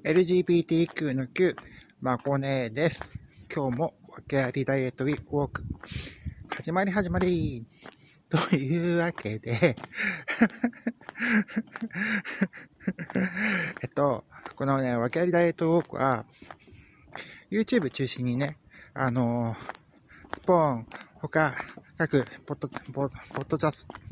LGBTQ の9、まこねです。今日も訳ありダイエットウィーク始まりというわけでこのね、訳ありダイエットウォークは YouTube 中心にね、スポーン他各ポッドキャスト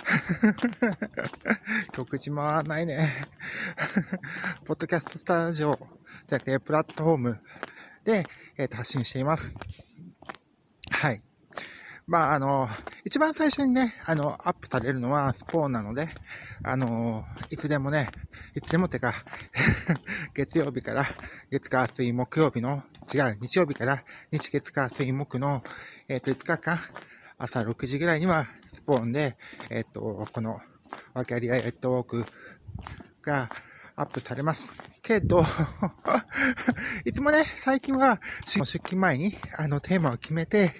告知回らないねポッドキャストスタジオじゃなくてプラットフォームで、発信しています。はい。一番最初にね、アップされるのはスポーンなので、いつでもってか、月曜日から、月火水木曜日の、日曜日から日月火水木の、5日間、朝6時ぐらいにはスポーンで、この、訳ありダイエットウォークがアップされますけど、いつもね、最近は出勤前に、テーマを決めて、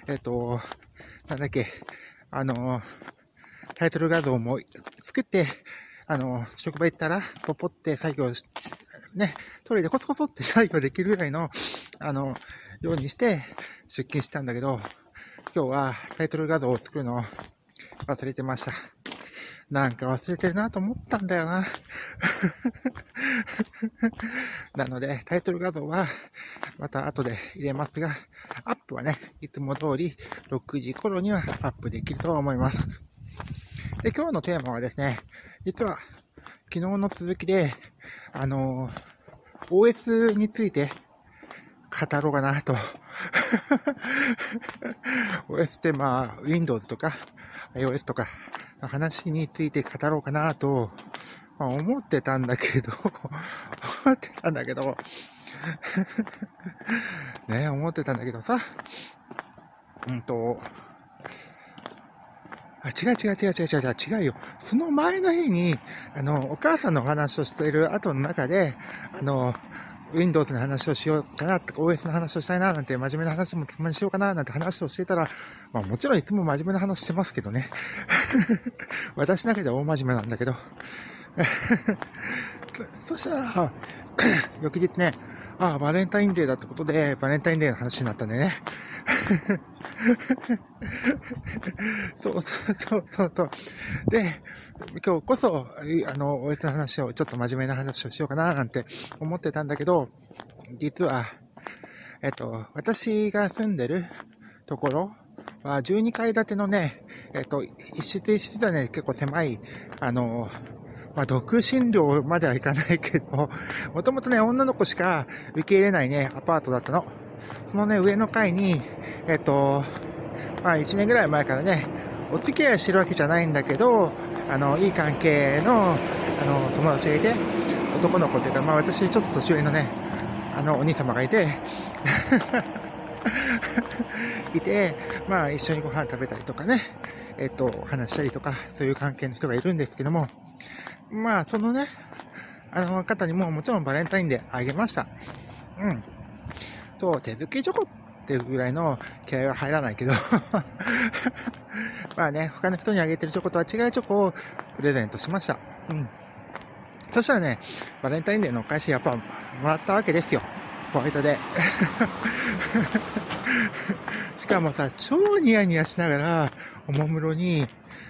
タイトル画像も作って、職場行ったら、ポポって作業し、ね、トイレでコソコソって作業できるぐらいの、ようにして出勤したんだけど、今日はタイトル画像を作るのを忘れてました。なんか忘れてるなと思ったんだよな。なので、タイトル画像はまた後で入れますが、アップはね、いつも通り6時頃にはアップできると思います。で、今日のテーマはですね、実は昨日の続きで、OS について語ろうかなと。OS ってWindows とか iOS とかの話について語ろうかなと、思ってたんだけど、ね、思ってたんだけどさ、違うよ。その前の日に、お母さんのお話をしている後の中で、Windows の話をしようかなとか、OS の話をしたいななんて、真面目な話もたまにしようかななんて話をしていたら、もちろんいつも真面目な話してますけどね。私の中では大真面目なんだけど。そしたら、翌日ね、バレンタインデーだってことで、バレンタインデーの話になったんでね。そう。で、今日こそ、OS の話を、ちょっと真面目な話をしようかななんて思ってたんだけど、実は、私が住んでるところは12階建てのね、一室はね、結構狭い、独身寮まではいかないけど、もともとね、女の子しか受け入れないね、アパートだったの。そのね、上の階に、1年ぐらい前からね、お付き合いしてるわけじゃないんだけど、いい関係の、友達がいて、男の子っていうか、私ちょっと年上のね、お兄様がいて、一緒にご飯食べたりとかね、話したりとか、そういう関係の人がいるんですけども、そのね、方にももちろんバレンタインであげました。そう、手作りチョコっていうぐらいの気合は入らないけど、他の人にあげてるチョコとは違うチョコをプレゼントしました。そしたらね、バレンタインデーのお返しやっぱもらったわけですよ。ホワイトで。しかもさ、超ニヤニヤしながら、おもむろに、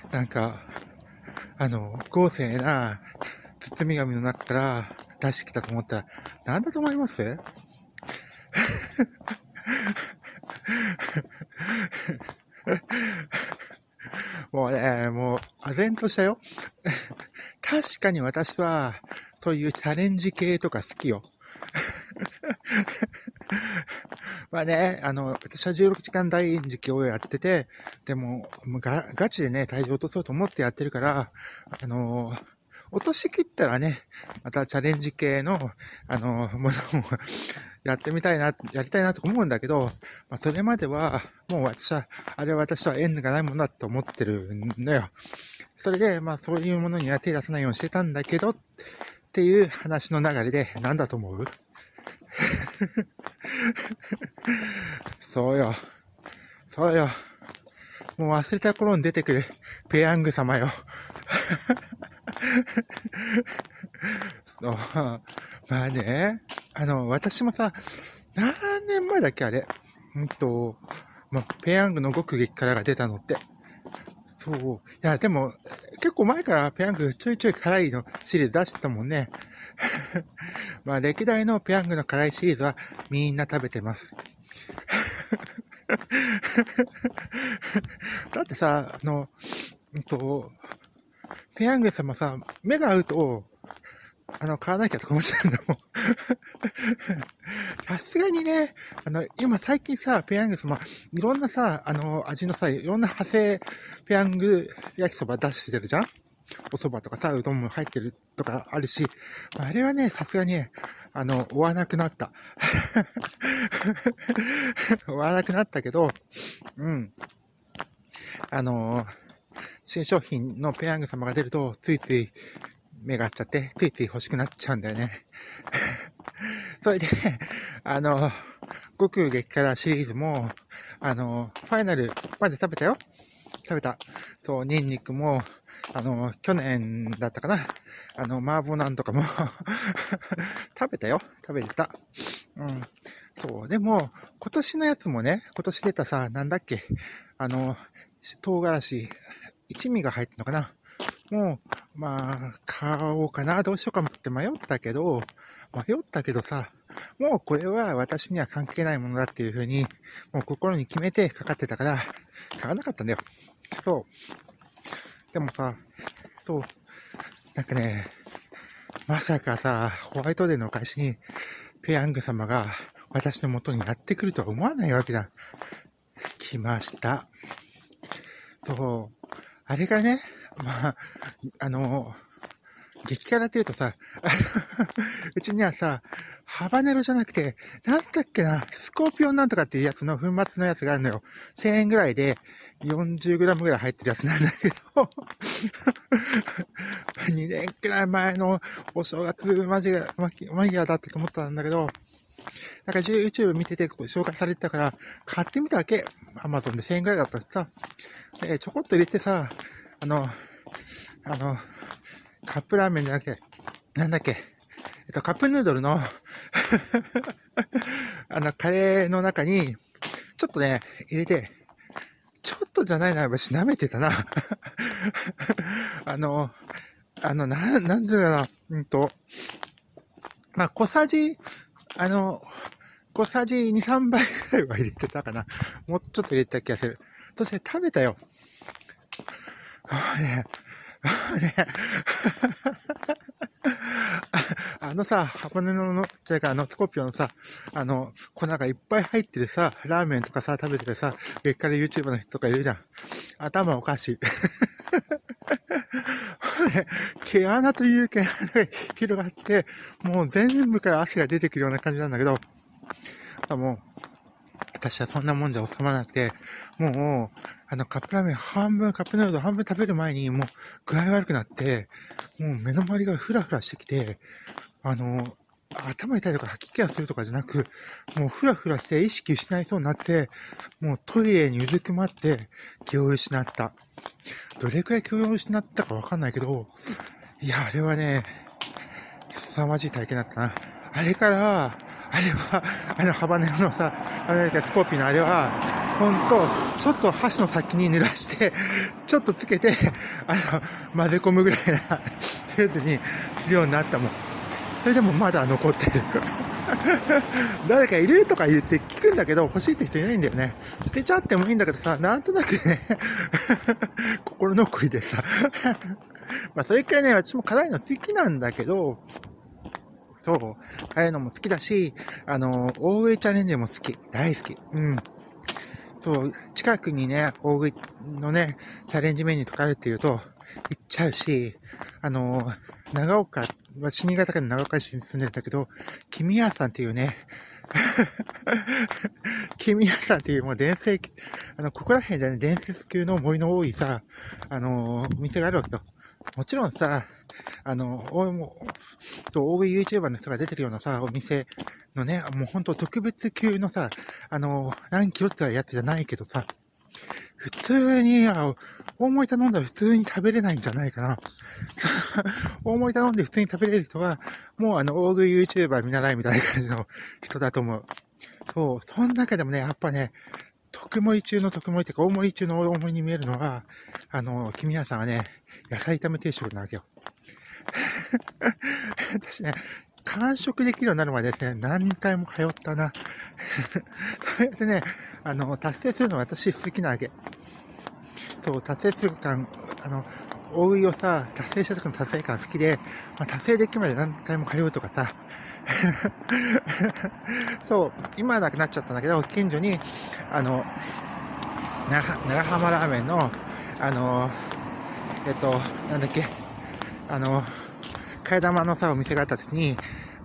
豪勢な包み紙の中から出してきたと思ったら、なんだと思いますもう、唖然としたよ。確かに私は、そういうチャレンジ系とか好きよ。私は16時間大時期をやってて、でも、ガチでね、体重落とそうと思ってやってるから、落としきったらね、またチャレンジ系の、ものをやりたいなと思うんだけど、それまでは、もう私は縁がないものだと思ってるんだよ。それで、そういうものには手出さないようにしてたんだけど、っていう話の流れで、なんだと思う？そうよ。もう忘れた頃に出てくるペヤング様よ。 まあね、私もさ、何年前だっけあれ。ペヤングの極激辛が出たのって。そう。いや、でも、結構前からペヤングちょいちょい辛いのシリーズ出してたもんね。まあ、歴代のペヤングの辛いシリーズはみんな食べてます。だってさ、ペヤング様さ、目が合うと、買わなきゃとか思っちゃうんだもん。さすがにね、今最近さ、ペヤング様、いろんなさ、味のさ、いろんな派生ペヤング焼きそば出してるじゃん？お蕎麦とかさ、うどんも入ってるとかあるし、あれはね、さすがにね、追わなくなった。追わなくなったけど、新商品のペヤング様が出ると、ついつい目が合っちゃって、ついつい欲しくなっちゃうんだよね。それで、極激辛シリーズも、ファイナルまで食べたよ。食べた。そう、ニンニクも、去年だったかな。麻婆なんとかも食べたよ。食べてた。そう。でも、今年のやつもね、今年出たさ、なんだっけ、唐辛子、一味が入ってんのかな。もう、まあ、買おうかな、どうしようかって迷ったけどさ、もうこれは私には関係ないものだっていう風に、もう心に決めてかかってたから、買わなかったんだよ。そう。でもさ、そう、なんかね、まさかさ、ホワイトデーのお返しに、ペヤング様が私の元にやってくるとは思わないわけだ。来ました。そう、あれからね、まあ、激辛って言うとさ、うちにはさ、ハバネロじゃなくて、なんだっけな、スコーピオンなんとかっていうやつの粉末のやつがあるのよ。1000円ぐらいで 40g ぐらい入ってるやつなんだけど、2年くらい前のお正月マギアだったと思ったんだけど、なんか YouTube 見てて紹介されてたから、買ってみたわけ。Amazon で1000円ぐらいだったらさ、ちょこっと入れてさ、カップラーメンじゃなくて、なんだっけ、カップヌードルのカレーの中に、ちょっとね、入れて、ちょっとじゃないな、私舐めてたな。なんでだな、まあ、小さじ2、3杯ぐらいは入れてたかな。もうちょっと入れてた気がする。そして食べたよ。ハバネロの、スコーピオンのさ、粉がいっぱい入ってるさ、ラーメンとかさ、食べてるさ、激辛 YouTuber の人とかいるじゃん。頭おかしい。毛穴という毛穴が広がって、もう全部から汗が出てくるような感じなんだけど、もう、私はそんなもんじゃ収まらなくて、もう、カップラーメンカップヌードル半分食べる前に、もう、具合悪くなって、もう目の周りがフラフラしてきて、頭痛いとか吐き気がするとかじゃなく、もうフラフラして意識失いそうになって、もうトイレにうずくまって気を失った。どれくらい気を失ったかわかんないけど、いや、あれはね、凄まじい体験だったな。あれから、ハバネロのさ、スコーピーのあれは、ほんと、ちょっと箸の先に濡らして、ちょっとつけて、混ぜ込むぐらいな、程度にするようになったもん。それでもまだ残ってる。誰かいるとか言って聞くんだけど、欲しいって人いないんだよね。捨てちゃってもいいんだけどさ、なんとなくね、心残りでさ。まあ、それくらいね、私も辛いの好きなんだけど、そう、辛いのも好きだし、大食いチャレンジも好き。大好き。そう、近くにね、大食いのね、チャレンジメニューとかあるっていうと、行っちゃうし、長岡、新潟県の長岡市に住んでるんだけど、君屋さんっていうね、君屋さんっていうもうここら辺じゃね、伝説級の森の多いさ、お店があるわけよ。もちろんさ、大食い YouTuber の人が出てるようなさ、お店のね、もうほんと特別級のさ、何キロってやつじゃないけどさ、普通に、大盛り頼んだら普通に食べれないんじゃないかな。 大盛り頼んで普通に食べれる人は、もう大食い YouTuber 見習いみたいな感じの人だと思う。そう、その中でもね、やっぱね、特盛り中の特盛りってか、大盛り中の大盛りに見えるのは、君屋さんはね、野菜炒め定食なわけよ。私ね、完食できるようになるまでですね、何回も通ったな。そうやってね、達成するのは私好きなわけ。そう、達成する感、大食いをさ、達成した時の達成感好きで、達成できるまで何回も通うとかさ、そう、今はなくなっちゃったんだけど、近所に、長浜ラーメンの、なんだっけ、替え玉のさ、お店があった時に、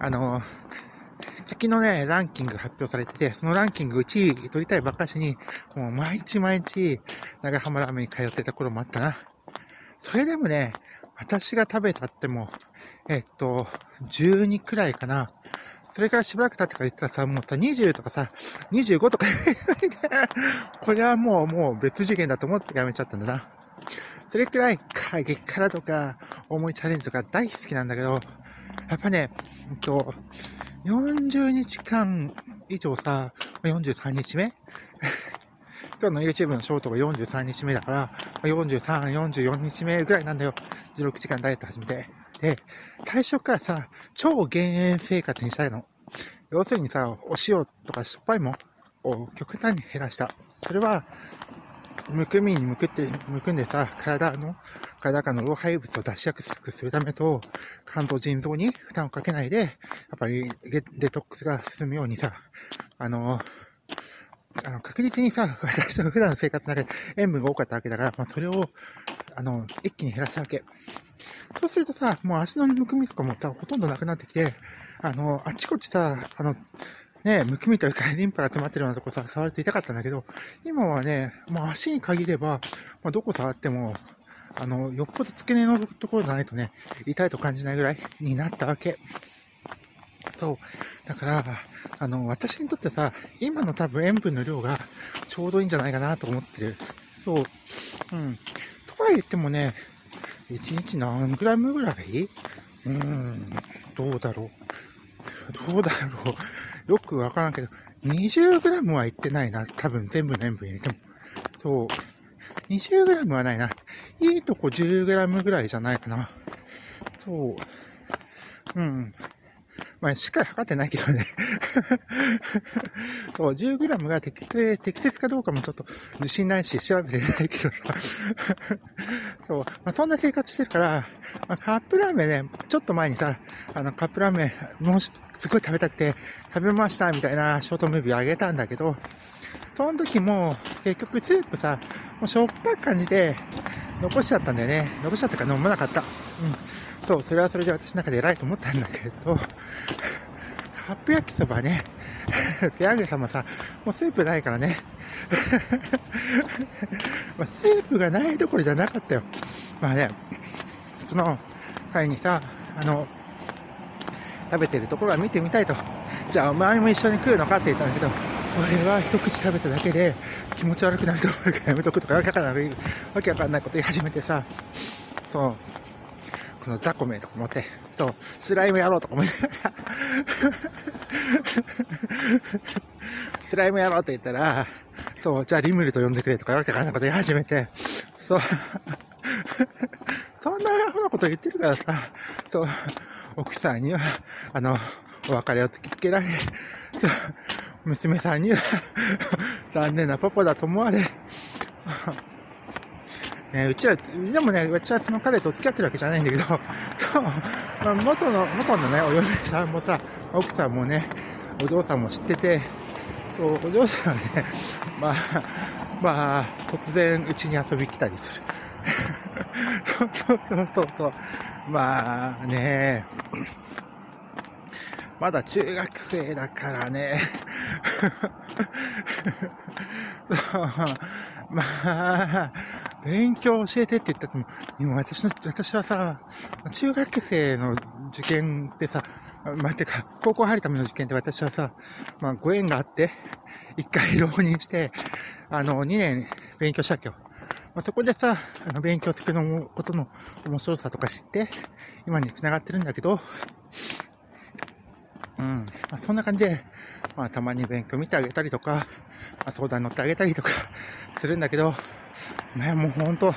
月のね、ランキング発表されてて、そのランキング1位取りたいばっかしに、もう毎日、長浜ラーメンに通ってた頃もあったな。それでもね、私が食べたっても、12くらいかな。それからしばらく経ってから言ったらさ、もうさ、20とかさ、25とかこれはもう別次元だと思ってやめちゃったんだな。それくらい、激辛とか、大盛りチャレンジとか大好きなんだけど、やっぱね、40日間以上さ、43日目今日の YouTube のショートが43日目だから、43、44日目ぐらいなんだよ。16時間ダイエット始めて。で、最初からさ、超減塩生活にしたいの。要するにさ、お塩とかしょっぱいもんを極端に減らした。それは、むくみにむくんでさ、体からの老廃物を出しやすくするためと、肝臓、腎臓に負担をかけないで、やっぱりデトックスが進むようにさ、確実にさ、私の普段の生活の中で塩分が多かったわけだから、それを、一気に減らしたわけ。そうするとさ、もう足のむくみとかもさ、ほとんどなくなってきて、あちこちさ、むくみというか、リンパが詰まってるようなとこさ、触ると痛かったんだけど、今はね、もう足に限れば、どこ触っても、よっぽど付け根のところじゃないとね、痛いと感じないぐらいになったわけ。そう。だから、私にとってさ、今の多分塩分の量がちょうどいいんじゃないかなと思ってる。そう。うん。とは言ってもね、1日何グラムぐらいがいい？どうだろう。よくわからんけど、20グラムはいってないな。多分全部の塩分入れても。そう。20グラムはないな。いいとこ10グラムぐらいじゃないかな。そう。しっかり測ってないけどね。そう、10グラムが適切かどうかもちょっと自信ないし、調べてないけどさ。そう、そんな生活してるから、カップラーメンね、ちょっと前にさ、カップラーメン、もうすごい食べたくて、食べましたみたいなショートムービーあげたんだけど、その時も、結局スープさ、もうしょっぱい感じで、残しちゃったんだよね。残しちゃったから飲まなかった。そう、それはそれで私の中で偉いと思ったんだけど、カップ焼きそばね、ペヤングさんもさ、もうスープないからね。スープがないどころじゃなかったよ。その際にさ、食べてるところは見てみたいと。じゃあお前も一緒に食うのかって言ったんだけど、俺は一口食べただけで気持ち悪くなると思うからやめとくとかわけわかんないこと言い始めてさ、そう、この雑魚めとか思って、そう、スライムやろうとか思って、スライムやろうって言ったら、そう、じゃあリムルと呼んでくれとかわけわかんないこと言い始めて、そう、そんなふうなこと言ってるからさ、そう、奥さんには、お別れを突きつけられ、そう、娘さんには、残念なパパだと思われ、うちはその彼と付き合ってるわけじゃないんだけど、元のね、お嫁さんもさ、奥さんもね、お嬢さんも知ってて、そう、お嬢さんはね、突然うちに遊び来たりする。そう。まだ中学生だからね。勉強教えてって言ったっても、今私はさ、中学生の受験ってさ、高校入るための受験って私はさ、ご縁があって、一回浪人して、2年勉強したっけよ。 そこでさ、勉強するのことの面白さとか知って、今に繋がってるんだけど、そんな感じで、たまに勉強見てあげたりとか、相談乗ってあげたりとかするんだけど、もうほんと、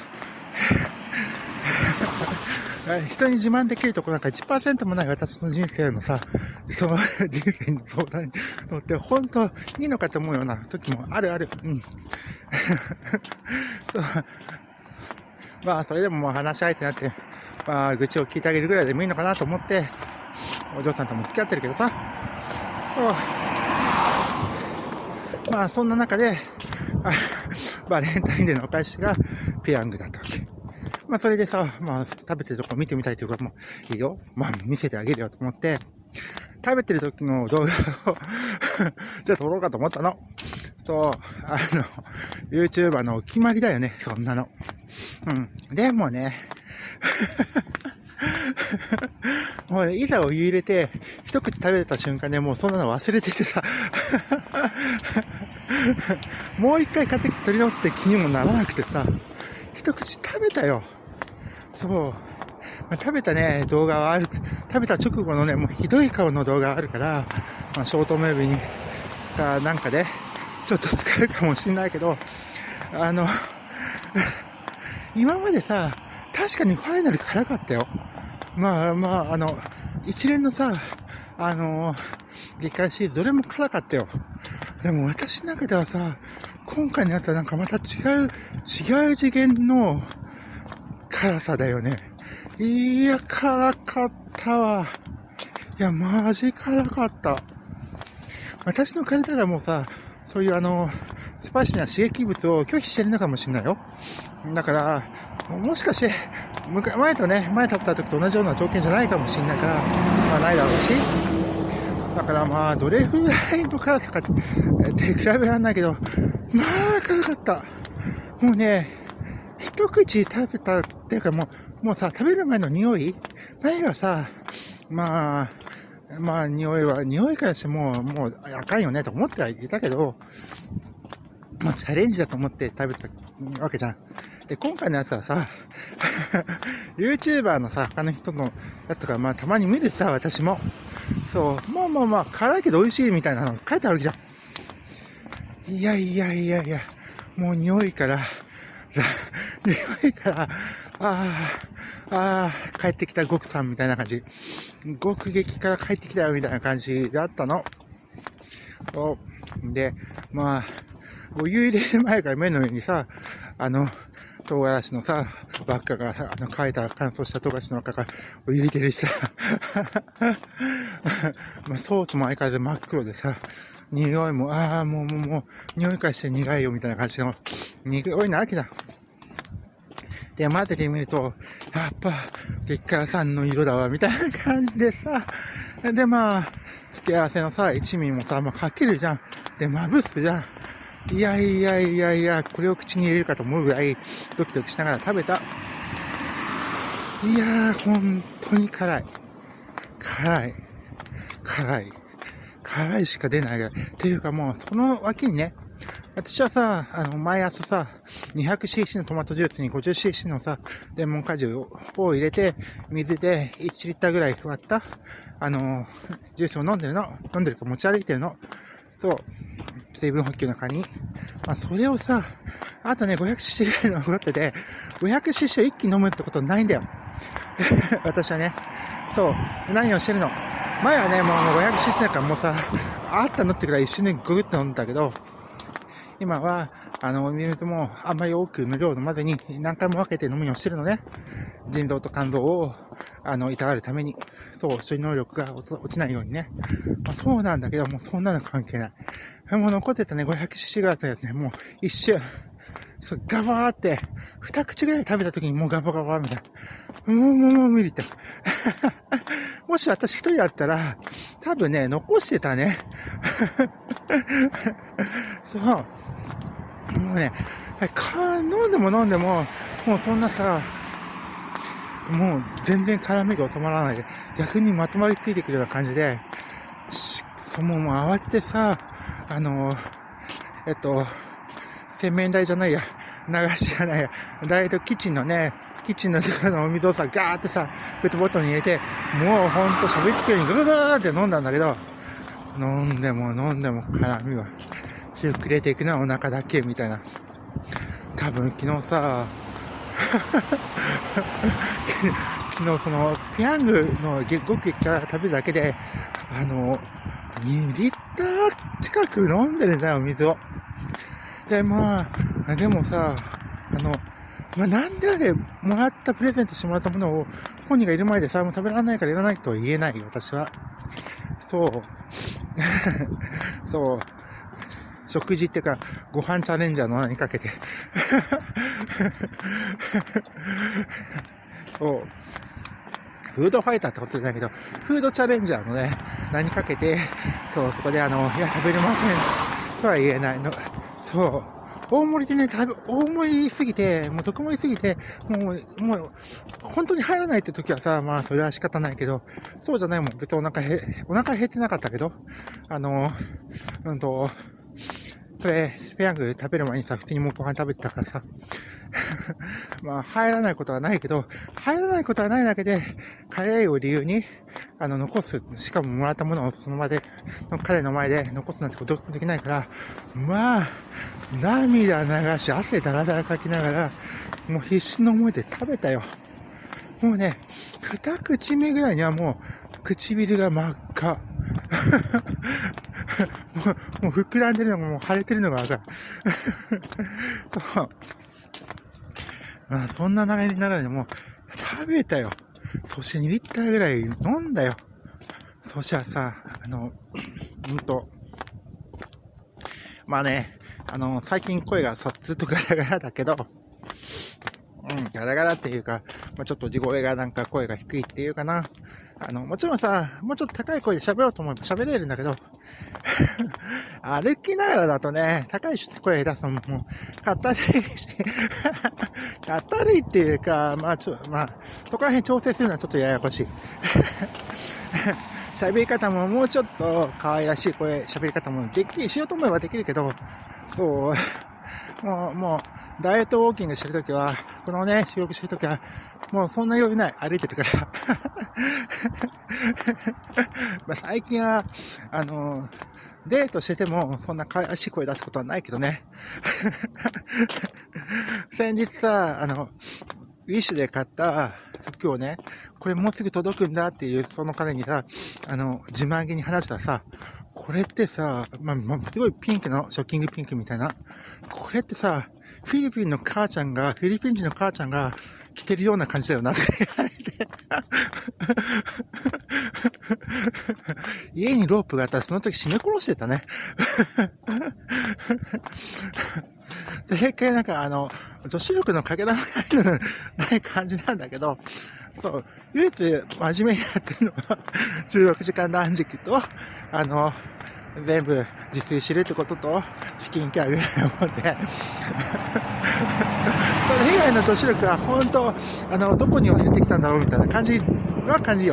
人に自慢できるところなんか 1% もない私の人生のさ、その人生に相談に乗って、ほんといいのかと思うような時もある。それでも話し相手になって、愚痴を聞いてあげるぐらいでもいいのかなと思って、お嬢さんとも付き合ってるけどさ、そんな中で、バレンタインデーのお返しがペヤングだったわけ。それでさ、食べてるとこ見てみたいというか、もういいよ。見せてあげるよと思って、食べてる時の動画をじゃあ撮ろうかと思ったの。YouTuber のお決まりだよね、そんなの。でもね、もういざお湯入れて、一口食べた瞬間でもうそんなの忘れててさ、もう一回買って取り直すって気にもならなくてさ、一口食べたよ。食べたね、動画はある。食べた直後のね、もうひどい顔の動画あるから、ショートムービーに、なんかで、ちょっと使うかもしれないけど、今までさ、確かにファイナル辛かったよ。一連のさ、激辛シリーズどれも辛かったよ。でも私の中ではさ、今回のやつはなんかまた違う次元の辛さだよね。いや、辛かったわ。いや、マジ辛かった。私の体がもうさ、そういうスパイシーな刺激物を拒否してるのかもしれないよ。だから、もしかして、前食べた時と同じような条件じゃないかもしれないから、ないだろうし。だからどれぐらいの辛さかって比べられないけど、辛かった。もうね、一口食べたっていうかもうさ、食べる前の匂い前はさ、匂いからしてもうあかんよねと思ってはいたけど、チャレンジだと思って食べたわけじゃん。で、今回のやつはさ、YouTuber のさ、他の人のやつとか、たまに見るさ、私も。そう、辛いけど美味しいみたいなの書いてあるじゃん。いや、もう匂いから、帰ってきた極さんみたいな感じ。極激から帰ってきたよみたいな感じだったの。で、お湯入れる前から目の上にさ、唐辛子のさ、輪っかが、乾燥した唐辛子の輪っかがお湯入れてるしさ、ソースも相変わらず真っ黒でさ、匂いも、もう、匂いからして苦いよみたいな感じの、匂いなわけだ。で、混ぜてみると、やっぱ、激辛さんの色だわ、みたいな感じでさ、で、付け合わせのさ、一味もさ、かけるじゃん。で、まぶすじゃん。いや、これを口に入れるかと思うぐらい、ドキドキしながら食べた。いやー、本当に辛いしか出ないぐらい。っていうかもう、その脇にね、私はさ、毎朝さ、200cc のトマトジュースに 50cc のさ、レモン果汁を入れて、水で1リッターぐらい割った、ジュースを飲んでるか持ち歩いてるの。そう。水分補給の中に。それをさ、あとね、500cc ぐらい残ってて、500cc を一気に飲むってことないんだよ。私はね。そう。何をしてるの。前はね、もう 500cc だからもうさ、あったのってくらい一瞬でググッと飲んだけど、今は、水もあんまり多くの量を飲まずに何回も分けて飲むようにしてるのね。腎臓と肝臓を、いたわるために。そう、処理能力が落ちないようにね。そうなんだけど、もうそんなの関係ない。もう残ってたね、500cc ぐらいだったやつね、もう一瞬、そう、ガバーって、二口ぐらい食べた時にもうガバガバみたいな。もう無理って。もし私一人だったら、多分ね、残してたね。そう。もうね、飲んでも、もうそんなさ、もう全然絡みが収まらないで、逆にまとまりついてくるような感じで、もう慌ててさ、洗面台じゃないや、 しがないや、ダイエットキッチンのところのお水をさ、ガーってさ、ペットボトルに入れて、もうほんと喋りつけるようにググーって飲んだんだけど、飲んでも絡みは、膨れていくのはお腹だけみたいな。多分昨日さ、昨日その、ペヤングのごくから食べるだけで、2リッター近く飲んでるんだよ、水を。で、でもさ、なんであれ、もらったプレゼントしてもらったものを、本人がいる前でさ、もう食べられないからいらないとは言えないよ、私は。そう。そう。食事ってか、ご飯チャレンジャーの名にかけて。そう。フードファイターってことじゃないけど、フードチャレンジャーのね、名にかけて、そう、そこでいや、食べれません。とは言えないの。そう。大盛りでね、大盛りすぎて、もう特盛りすぎて、もう、本当に入らないって時はさ、それは仕方ないけど、そうじゃないもん。別にお腹減ってなかったけど、それ、ペヤング食べる前にさ、普通にもうご飯食べてたからさ、入らないことはないけど、入らないことはないだけで、カレーを理由に、残す、しかももらったものをその場で、彼の前で残すなんてことできないから、涙流し、汗だらだらかきながら、もう必死の思いで食べたよ。もうね、二口目ぐらいにはもう、唇が真っ赤。もう膨らんでるのがもう腫れてるのがわかる。そう。そんな流れにながらでも食べたよ。そして2リッターぐらい飲んだよ。そしたらさ、最近声がさ、ずっとガラガラだけど、ガラガラっていうか、ちょっと地声がなんか声が低いっていうかな。もちろんさ、もうちょっと高い声で喋ろうと思えば喋れるんだけど、歩きながらだとね、高い声出すのも、かったるいし、かったるいっていうか、そこら辺調整するのはちょっとややこしい。喋り方ももうちょっと可愛らしい喋り方もしようと思えばできるけど、そう、もう、ダイエットウォーキングしてるときは、このね、収録してるときは、もうそんな余裕ない。歩いてるから。最近は、デートしてても、そんな可愛らしい声出すことはないけどね。先日さ、ウィッシュで買った服をね、これもうすぐ届くんだっていう、その彼にさ、自慢げに話したらさ、これってさ、すごいピンクの、ショッキングピンクみたいな。これってさ、フィリピン人の母ちゃんが着てるような感じだよなって言われて。家にロープがあったらその時締め殺してたね。正解なんか女子力のかけらもない感じなんだけど、そう、唯一真面目にやってるのは、16時間断食と、全部自炊してるってことと、スキンケアぐらいなもんで。それ以外の女子力は本当、どこに寄せてきたんだろうみたいな感じよ。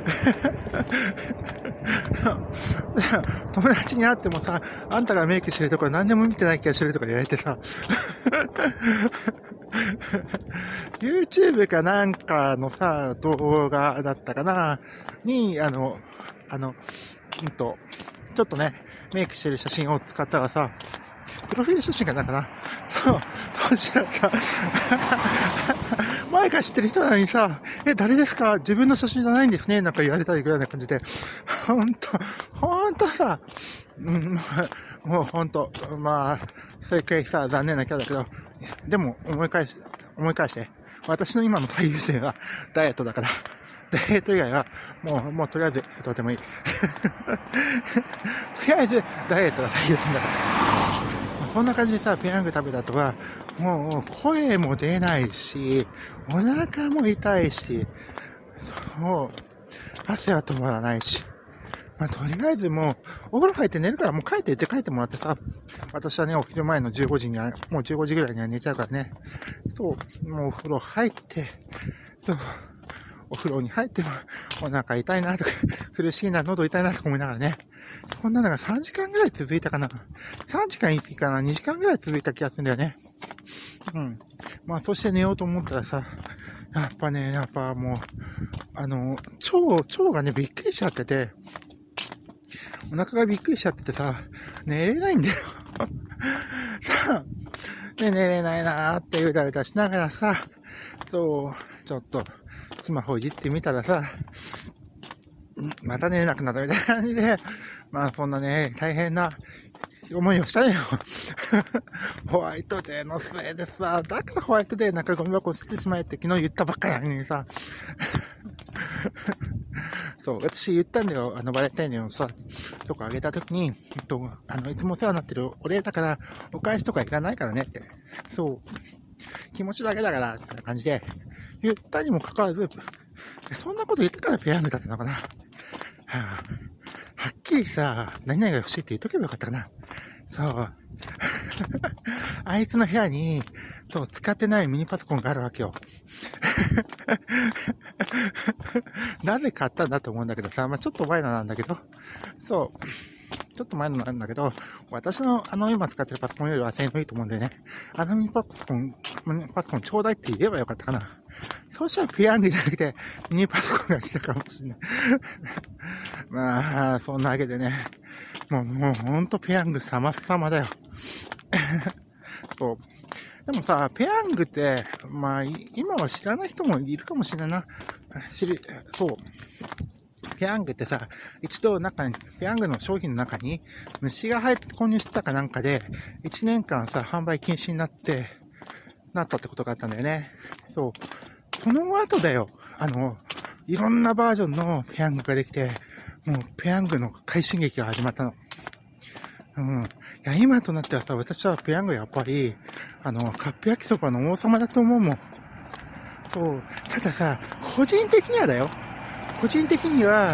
友達に会ってもさ、あんたがメイクしてるところ何でも見てない気がするとか言われてさ、YouTube かなんかのさ、動画だったかな、に、ちょっとね、メイクしてる写真を使ったらさ、プロフィール写真かなんかな、そう、そしたらさ、前から知ってる人なのにさ、誰ですか？自分の写真じゃないんですね、なんか言われたりぐらいな感じで、ほんとさ、もうほんと、正解さ、残念なキャラだけど、でも思い返して、私の今の最優先はダイエットだから、ダイエット以外は、もうとりあえずどうでもいい。とりあえずダイエットが最優先だから。そんな感じでさ、ペヤング食べた後は、もう声も出ないし、お腹も痛いし、そう、汗は止まらないし。とりあえずもう、お風呂入って寝るからもう帰ってもらってさ、私はね、お昼前の15時には、もう15時ぐらいには寝ちゃうからね。そう、もうお風呂入って、そう、お風呂に入っても、お腹痛いなとか、苦しいな、喉痛いなとか思いながらね。こんなのが3時間ぐらい続いたかな。3時間いいかな、2時間ぐらい続いた気がするんだよね。 うん。まあ、そして寝ようと思ったらさ、やっぱもう、腸がね、びっくりしちゃってて、お腹がびっくりしちゃっててさ、寝れないんだよ。さあ、で、寝れないなーってうだうだしながらさ、そう、ちょっと、スマホいじってみたらさ、また寝れなくなったみたいな感じで、まあそんなね、大変な思いをしたよ。ホワイトデーのせいでさ、だからホワイトデーなんかゴミ箱捨ててしまえって昨日言ったばっかやのにさ、そう、私言ったんだよ。バレンタインのさ、とかあげたときに、いつもお世話になってるお礼だから、お返しとかいらないからねって。そう、気持ちだけだから、って感じで、言ったにもかかわらず、そんなこと言ってからペヤングだったのかな。はっきりさ、何々が欲しいって言っとけばよかったかな。そう。あいつの部屋に、そう、使ってないミニパソコンがあるわけよ。なぜ買ったんだと思うんだけどさ、まあ、ちょっと前のなんだけど、そう、ちょっと前のなんだけど、私の今使ってるパソコンよりは性能いいと思うんだよね。ミニパソコンちょうだいって言えばよかったかな。そうしたらペヤングじゃなくて、ミニパソコンが来たかもしれない。まあ、そんなわけでね、もうほんとペヤング様々だよ。そう。でもさ、ペヤングって、まあ、今は知らない人もいるかもしれないな。そう。ペヤングってさ、一度ペヤングの商品の中に虫が混入してたかなんかで、1年間さ、販売禁止になったってことがあったんだよね。そう。その後だよ。いろんなバージョンのペヤングができて、もうペヤングの快進撃が始まったの。うん。いや、今となってはさ、私はペヤングやっぱり、カップ焼きそばの王様だと思うもん。そう。たださ、個人的には、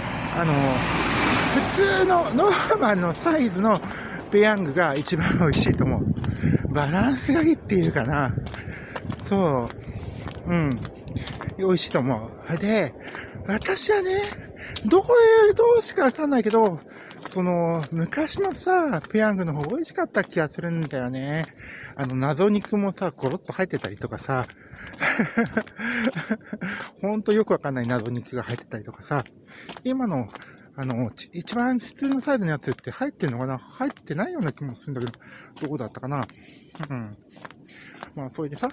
普通のノーマルのサイズのペヤングが一番美味しいと思う。バランスがいいっていうかな。そう。うん。美味しいと思う。で、私はね、どうしかわかんないけど、昔のさ、ペヤングの方美味しかった気がするんだよね。謎肉もさ、ゴロッと入ってたりとかさ、ほんとよくわかんない謎肉が入ってたりとかさ、今の、一番普通のサイズのやつって入ってんのかな？入ってないような気もするんだけど、どこだったかな？うん。まあ、それでさ、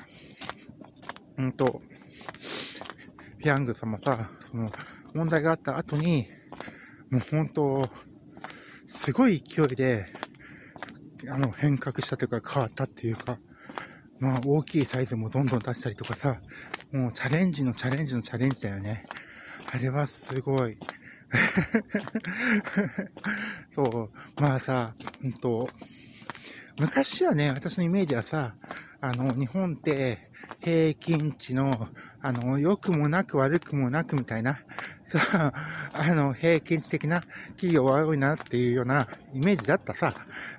ペヤング様さ、問題があった後に、もうほんと、すごい勢いで、変革したというか変わったっていうか、まあ大きいサイズもどんどん出したりとかさ、もうチャレンジだよね。あれはすごい。そう、まあさ、昔はね、私のイメージはさ、日本って平均値の、良くもなく悪くもなくみたいな、さ、平均値的な企業は多いなっていうようなイメージだったさ。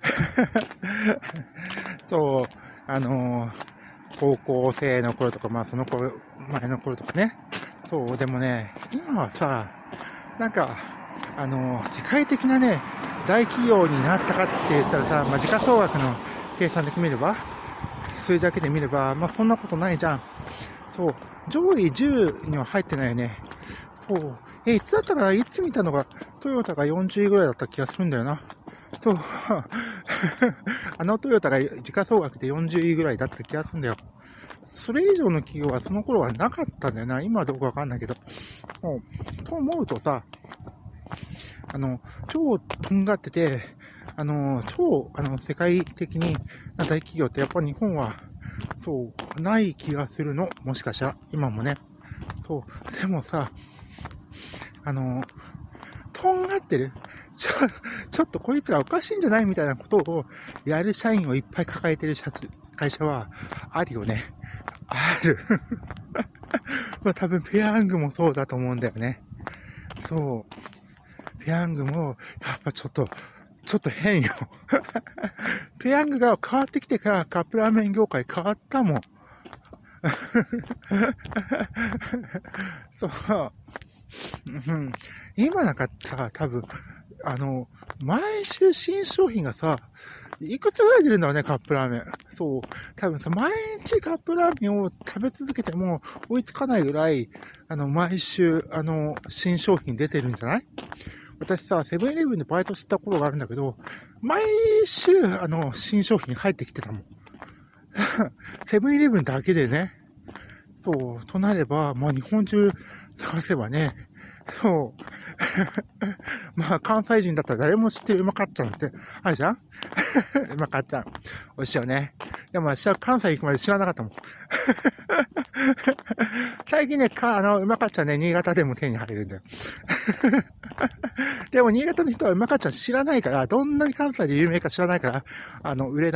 そう、高校生の頃とか、まあその頃、前の頃とかね。そう、でもね、今はさ、なんか、世界的なね、大企業になったかって言ったらさ、まあ、時価総額の計算で見れば、数字だけで見れば、まあ、そんなことないじゃん。そう。上位10には入ってないよね。そう。いつだったかな？いつ見たのが、トヨタが40位ぐらいだった気がするんだよな。そう。トヨタが時価総額で40位ぐらいだった気がするんだよ。それ以上の企業はその頃はなかったんだよな。今はどこかわかんないけど。と思うとさ、超とんがってて、世界的にな大企業ってやっぱ日本は、そう、ない気がするの。もしかしたら、今もね。そう、でもさ、とんがってる。ちょっとこいつらおかしいんじゃないみたいなことをやる社員をいっぱい抱えてる会社はあるよね。ある。まあ多分ペヤングもそうだと思うんだよね。そう。ペヤングも、やっぱちょっと変よ。ペヤングが変わってきてからカップラーメン業界変わったもん。そう。うん、今なんかさ、多分、 毎週新商品がさ、いくつぐらい出るんだろうね、カップラーメン。そう。多分さ、毎日カップラーメンを食べ続けても追いつかないぐらい、毎週、新商品出てるんじゃない？私さ、セブンイレブンでバイトした頃があるんだけど、毎週、新商品入ってきてたもん。セブンイレブンだけでね。そう、となれば、まあ日本中探せばね、そう。まあ関西人だったら誰も知ってるうまかっちゃんってあるじゃん。うまかっちゃん。美味しいよね。でも私は関西行くまで知らなかったもん。最近ね、うまかっちゃんね、新潟でも手に入るんだよ。でも新潟の人はうまかっちゃん知らないから、どんなに関西で有名か知らないから、売れない。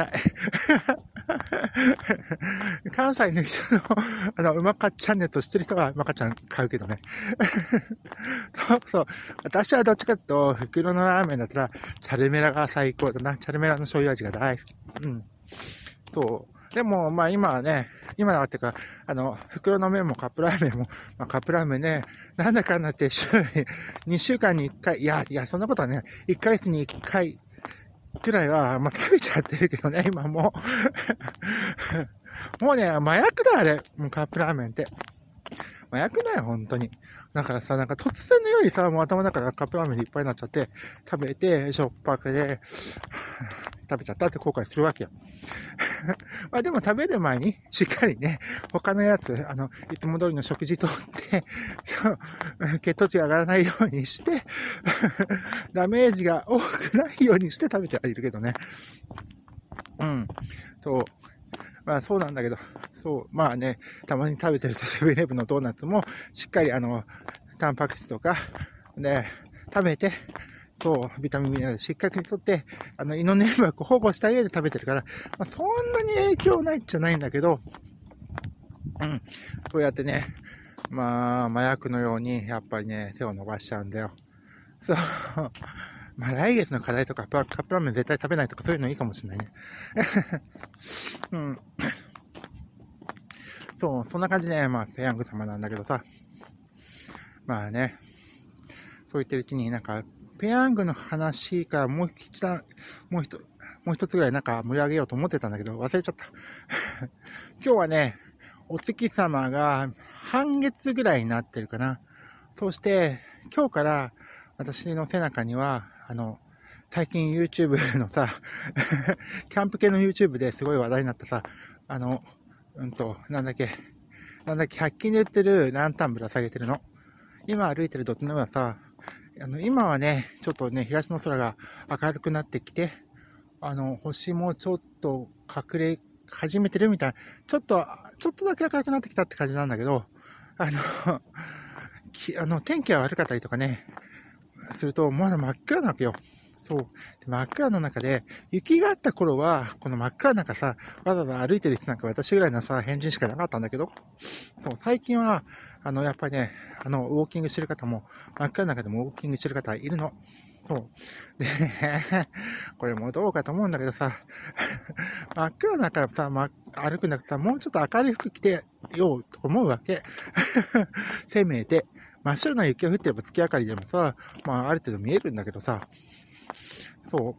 関西の人の、うまかっちゃんネット知ってる人はうまかっちゃん買うけどね。そう。私はどっちかというと、袋のラーメンだったら、チャルメラが最高だな。チャルメラの醤油味が大好き。うん。そう。でも、まあ今はね、今はっていうか、袋の麺もカップラーメンも、まあカップラーメンね、なんだかんだって2週間に1回、いや、そんなことはね、1ヶ月に1回くらいは、まあ食べちゃってるけどね、今もう。もうね、麻薬だ、あれ。もうカップラーメンって。麻薬だよ、本当に。だからさ、なんか突然のようにさ、もう頭の中がカップラーメンでいっぱいになっちゃって、食べて、しょっぱくで、食べちゃったって後悔するわけよ。まあでも食べる前に、しっかりね、他のやつ、いつも通りの食事とって、血糖値が上がらないようにして、ダメージが多くないようにして食べてはいるけどね。うん。そう。まあそうなんだけど、そう、まあね、たまに食べてるとセブンイレブンのドーナツも、しっかりタンパク質とか、ね、食べて、そう、ビタミンミネラルしっかりとって、胃の粘膜を保護した上で食べてるから、まあそんなに影響ないっちゃないんだけど、うん、そうやってね、まあ、麻薬のように、やっぱりね、手を伸ばしちゃうんだよ。そう。まあ来月の課題とか、カップラーメン絶対食べないとかそういうのいいかもしれないね。うん。そう、そんな感じで、まあ、ペヤング様なんだけどさ。まあね、そう言ってるうちになんか、ペヤングの話からもう一つぐらいなんか盛り上げようと思ってたんだけど、忘れちゃった。今日はね、お月様が半月ぐらいになってるかな。そして、今日から私の背中には、最近 YouTube のさ、キャンプ系の YouTube ですごい話題になったさ、なんだっけ、100均で売ってるランタンぶら下げてるの。今歩いてる土手の上はさ、今はね、ちょっとね、東の空が明るくなってきて、星もちょっと隠れ始めてるみたいな、ちょっとだけ明るくなってきたって感じなんだけど、天気が悪かったりとかね、すると、まだ真っ暗なわけよ。そう。真っ暗の中で、雪があった頃は、この真っ暗な中さ、わざわざ歩いてる人なんか私ぐらいのさ、変人しかなかったんだけど、そう、最近は、やっぱりね、ウォーキングしてる方も、真っ暗の中でもウォーキングしてる方いるの。そう。で、これもどうかと思うんだけどさ、真っ暗の中さ、歩くんだけどさ、もうちょっと明るい服着てようと思うわけ。せめて、真っ白な雪が降ってれば月明かりでもさ、まあある程度見えるんだけどさ、そう。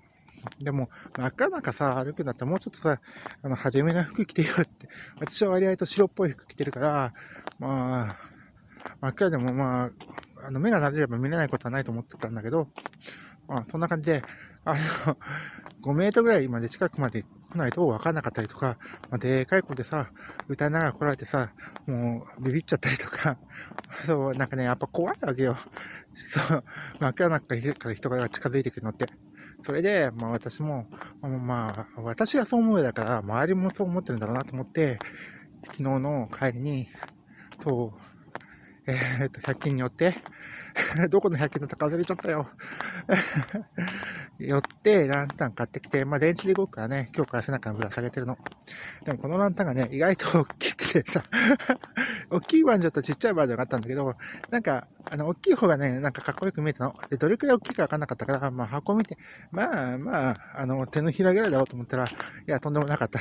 でも、真っ暗なんかさ、歩くんだったらもうちょっとさ、派手めな服着てよって。私は割合と白っぽい服着てるから、まあ、真っ暗でもまあ、目が慣れれば見れないことはないと思ってたんだけど、まあ、そんな感じで、5メートルぐらいまで近くまで来ないと分かんなかったりとか、まあ、でかい声でさ、歌いながら来られてさ、もうビビっちゃったりとか、そう、なんかね、やっぱ怖いわけよ。そう、真っ暗な中から人が近づいてくるのって。それで、まあ私も、まあ、私がそう思うだから、周りもそう思ってるんだろうなと思って、昨日の帰りに、そう、100均に寄って、どこの100均だったか忘れちゃったよ。寄って、ランタン買ってきて、まあ電池で動くからね、今日から背中にぶら下げてるの。でもこのランタンがね、意外と大きくてさ、大きいバージョンとちっちゃいバージョンがあったんだけど、なんか、大きい方がね、なんかかっこよく見えたの。で、どれくらい大きいかわかんなかったから、まあ箱見て、まあ、手のひらぐらいだろうと思ったら、いや、とんでもなかった。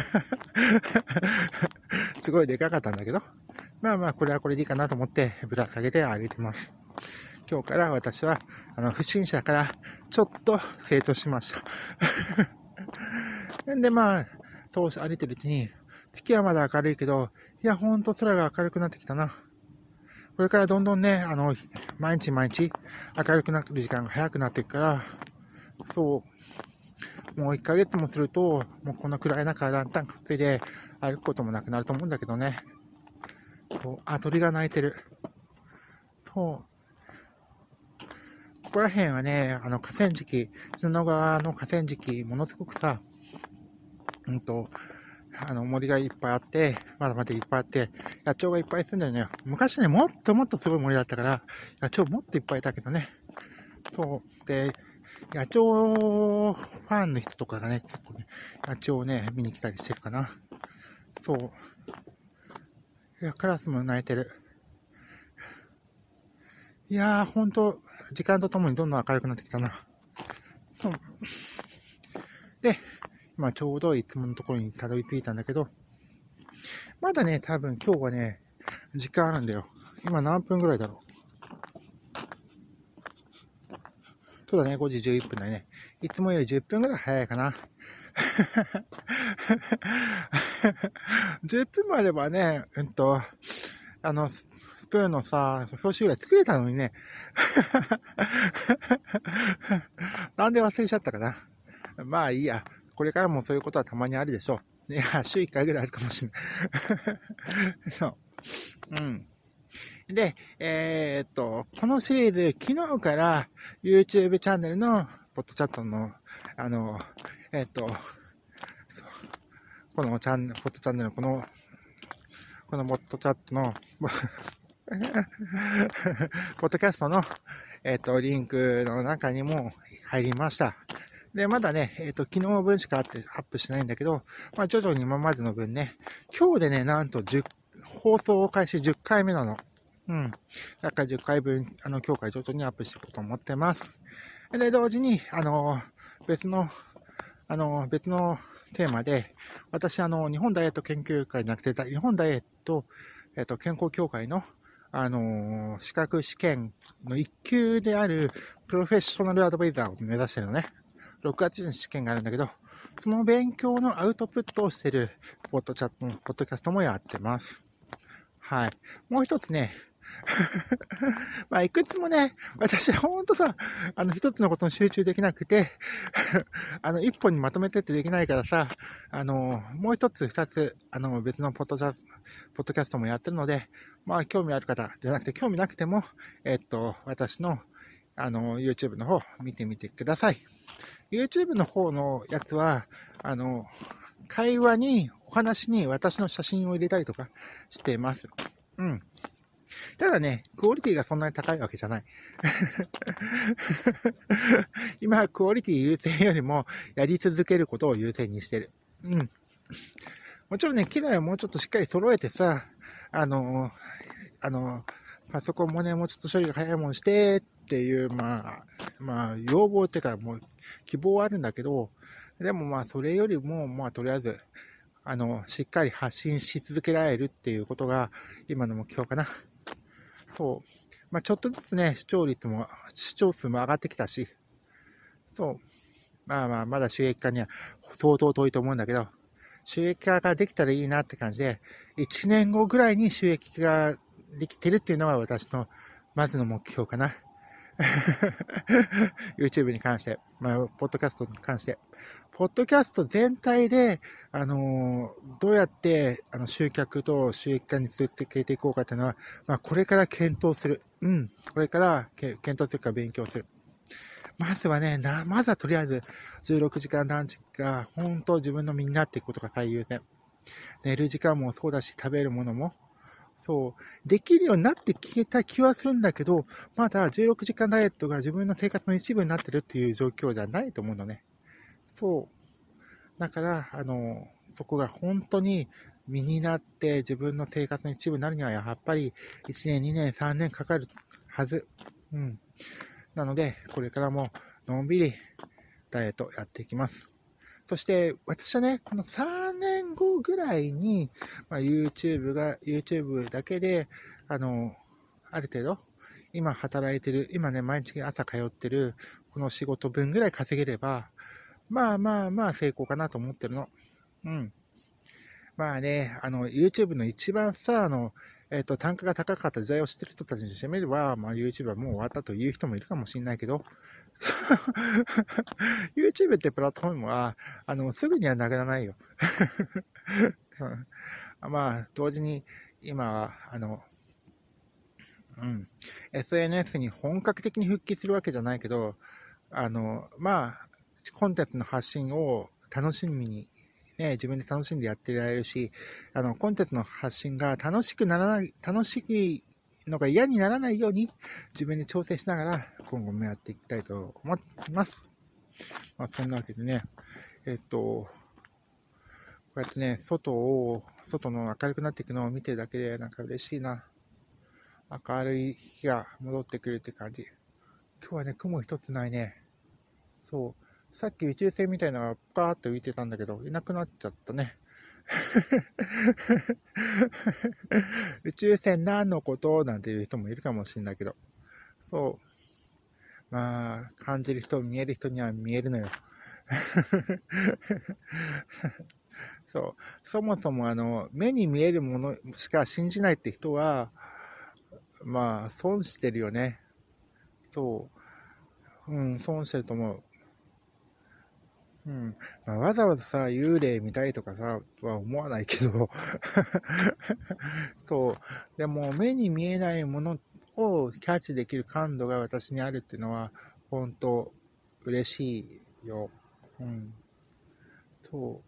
すごいでかかったんだけど、まあ、これはこれでいいかなと思って、ぶら下げて歩いてます。 今日から私は、不審者からちょっと成長しました。で、そう歩いてるうちに、月はまだ明るいけど、いや、ほんと空が明るくなってきたな。これからどんどんね、毎日明るくなる時間が早くなっていくから、そう、もう1ヶ月もすると、もうこの暗い中ランタン担いで歩くこともなくなると思うんだけどね。鳥が鳴いてる。ここら辺はね、河川敷、砂の川の河川敷、ものすごくさ、森がいっぱいあって、まだまだいっぱいあって、野鳥がいっぱい住んでるのよ。昔ね、もっともっとすごい森だったから、野鳥もっといっぱいいたけどね。で、野鳥ファンの人とかがね、結構ね、野鳥をね、見に来たりしてるかな。いや、カラスも鳴いてる。いやー、ほんと、時間とともにどんどん明るくなってきたな。で、今ちょうどいつものところにたどり着いたんだけど、まだね、多分今日はね、時間あるんだよ。今何分ぐらいだろう。そうだね、5時11分だね。いつもより10分ぐらい早いかな。10分もあればね、スプーンのさ、表紙ぐらい作れたのにね。なんで忘れちゃったかな。まあいいや。これからもそういうことはたまにあるでしょう。いや、週1回ぐらいあるかもしれない。そう。うん。で、このシリーズ、昨日から YouTube チャンネルのポッドチャットの、このポッドチャンネル、このポッドチャットの、ポッドキャストの、リンクの中にも入りました。で、まだね、昨日分しかアップしないんだけど、徐々に今までの分ね、今日でね、なんと放送開始10回目なの。だから10回分、今日から徐々にアップしていこうと思ってます。で、同時に、別のテーマで、私、日本ダイエット研究会じゃなくて、日本ダイエット、健康協会の、資格試験の1級である、プロフェッショナルアドバイザーを目指してるのね。6月に試験があるんだけど、その勉強のアウトプットをしてる、ポッドキャストもやってます。はい。もう一つね、いくつもね、私ほんとさ、一つのことに集中できなくて、一本にまとめてってできないからさ、もう一つ、二つ、別のポッドキャストもやってるので、興味ある方、じゃなくて興味なくても、私の、YouTube の方、見てみてください。YouTube の方のやつは、会話に、お話に私の写真を入れたりとかしてます。ただね、クオリティがそんなに高いわけじゃない。今、クオリティ優先よりも、やり続けることを優先にしてる。もちろんね、機材をもうちょっとしっかり揃えてさ、パソコンもね、もうちょっと処理が早いもんしてっていう、要望っていうか、もう、希望はあるんだけど、でもそれよりも、とりあえず、しっかり発信し続けられるっていうことが、今の目標かな。ちょっとずつね、視聴数も上がってきたし、まだ収益化には相当遠いと思うんだけど、収益化ができたらいいなって感じで、1年後ぐらいに収益化ができてるっていうのは私のまずの目標かな。YouTube に関して、ポッドキャストに関して。ポッドキャスト全体で、どうやって、集客と収益化に続けていこうかっていうのは、これから検討する。これから検討するか勉強する。まずはとりあえず、16時間断食が、本当自分の身になっていくことが最優先。寝る時間もそうだし、食べるものも、できるようになってきた気はするんだけど、まだ16時間ダイエットが自分の生活の一部になってるっていう状況じゃないと思うのね。だから、そこが本当に身になって自分の生活の一部になるには、やっぱり1年、2年、3年かかるはず。なので、これからものんびりダイエットやっていきます。そして、私はね、この3年後ぐらいに、YouTube だけで、ある程度、 今働いてる、今ね、毎日朝通ってる、この仕事分ぐらい稼げれば、まあまあまあ成功かなと思ってるの。うん。まあね、YouTube の一番さ、単価が高かった時代を知ってる人たちにしてみれば、まあ YouTube はもう終わったという人もいるかもしれないけど、YouTube ってプラットフォームは、すぐにはなくならないよ。まあ、同時に、今は、SNS に本格的に復帰するわけじゃないけど、まあ、コンテンツの発信を楽しみに、ね、自分で楽しんでやってられるし、コンテンツの発信が楽しいのが嫌にならないように、自分で調整しながら、今後もやっていきたいと思っています。まあ、そんなわけでね、こうやってね、外の明るくなっていくのを見てるだけで、なんか嬉しいな。明るい日が戻ってくるって感じ。今日はね、雲一つないね。そう。さっき宇宙船みたいなのがパーッと浮いてたんだけど、いなくなっちゃったね。宇宙船何のことなんていう人もいるかもしれないけど。そう。まあ、感じる人、見える人には見えるのよ。そう。そもそも目に見えるものしか信じないって人は、まあ、損してるよね。そう。損してると思う。まあ、わざわざさ、幽霊見たいとかさ、は思わないけど、そう。でも、目に見えないものをキャッチできる感度が私にあるっていうのは、本当嬉しいよ。そう。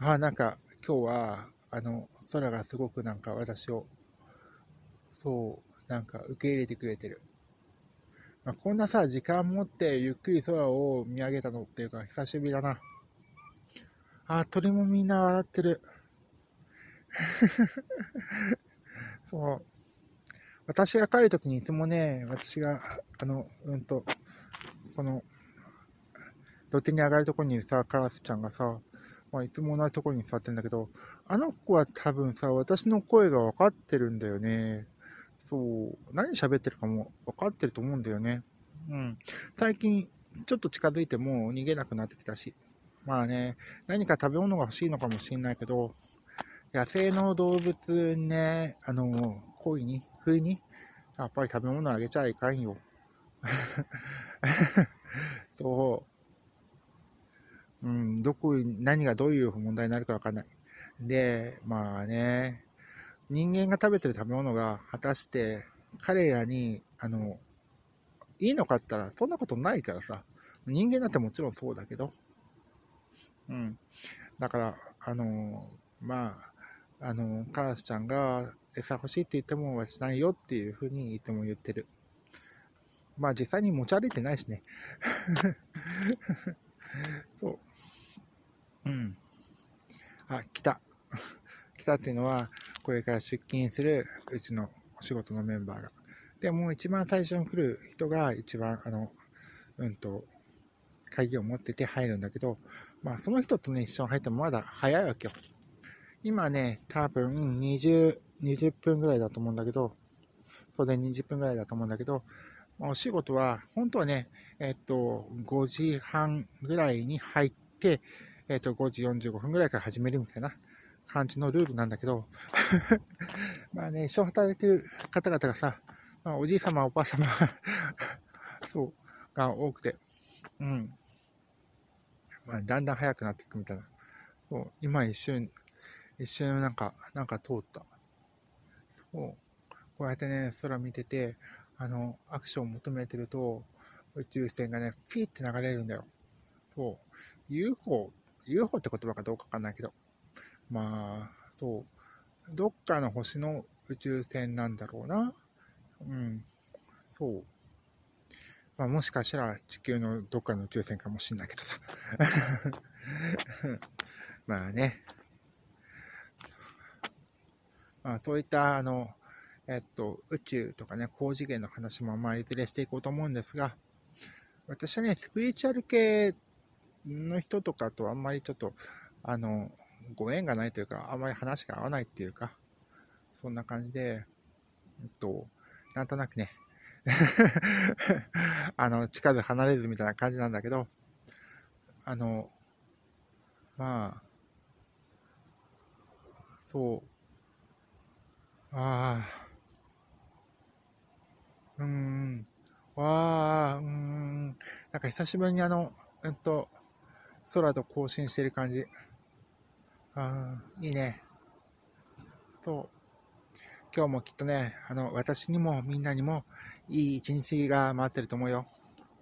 なんか、今日は、空がすごくなんか私を、そう、なんか受け入れてくれてる。まあ、こんなさ、時間持ってゆっくり空を見上げたのっていうか、久しぶりだな。鳥もみんな笑ってる。そう。私が帰るときにいつもね、私が、この、土手に上がるところにいるさ、カラスちゃんがさ、まあ、いつも同じところに座ってるんだけど、あの子は多分さ、私の声が分かってるんだよね。そう。何喋ってるかも分かってると思うんだよね。最近、ちょっと近づいても逃げなくなってきたし。まあね、何か食べ物が欲しいのかもしれないけど、野生の動物にね、不意に、やっぱり食べ物あげちゃいかんよ。そう。何がどういう問題になるかわかんない。で、まあね、人間が食べてる食べ物が果たして彼らに、いいのかって言ったら、そんなことないからさ。人間だってもちろんそうだけど。だから、カラスちゃんが餌欲しいって言ってもはしないよっていうふうにいつも言ってる。まあ実際に持ち歩いてないしね。そう。来た。来たっていうのは、これから出勤するうちのお仕事のメンバーが。でも一番最初に来る人が一番、鍵を持ってて入るんだけど、まあその人とね、一緒に入ってもまだ早いわけよ。今ね、多分20分ぐらいだと思うんだけど、それで20分ぐらいだと思うんだけど、お仕事は、本当はね、5時半ぐらいに入って、5時45分ぐらいから始めるみたいな感じのルールなんだけど、まあね、一緒に働いてる方々がさ、まあ、おじい様、おばあ様そう、が多くて、まあ、だんだん早くなっていくみたいな。そう、今一瞬なんか通った。そう、こうやってね、空見てて、アクションを求めてると、宇宙船がね、ピーって流れるんだよ。そう。UFO って言葉かどうかわかんないけど。まあ、そう。どっかの星の宇宙船なんだろうな。そう。まあ、もしかしたら地球のどっかの宇宙船かもしんないけどさ。まあね。まあ、そういった宇宙とかね、高次元の話もまあいずれしていこうと思うんですが、私はね、スピリチュアル系の人とかとあんまりちょっと、ご縁がないというか、あんまり話が合わないっていうか、そんな感じで、なんとなくね、 近づ離れずみたいな感じなんだけど、まあ、そう、なんか久しぶりに空と交信してる感じ。いいね。そう。今日もきっとね、私にもみんなにもいい一日が待ってると思うよ。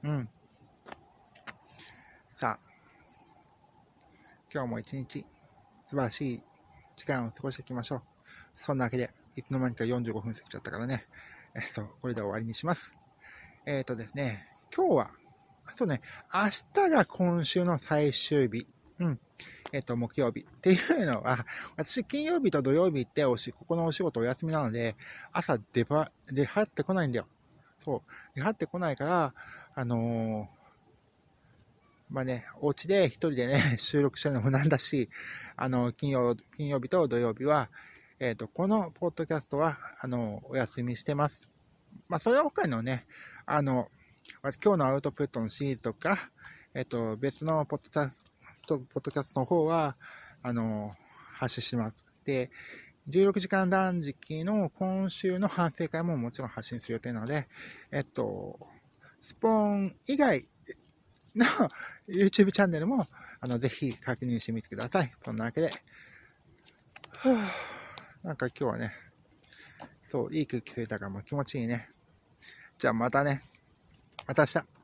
さあ、今日も一日素晴らしい時間を過ごしていきましょう。そんなわけで、いつの間にか45分過ぎちゃったからね。これで終わりにします。ですね、今日は、そうね、明日が今週の最終日。木曜日。っていうのは、私、金曜日と土曜日ってここのお仕事お休みなので、朝出張ってこないんだよ。そう。出張ってこないから、まあね、お家で一人でね、収録してるのもなんだし、金曜日と土曜日は、このポッドキャストは、お休みしてます。まあ、それは他のね、今日のアウトプットのシリーズとか、別のポッドキャストの方は、発信します。で、16時間断食の今週の反省会ももちろん発信する予定なので、スポーン以外の YouTube チャンネルも、ぜひ確認してみてください。そんなわけで、なんか今日はね、そう、いい空気吸えたからも気持ちいいね。じゃあまたね。また明日。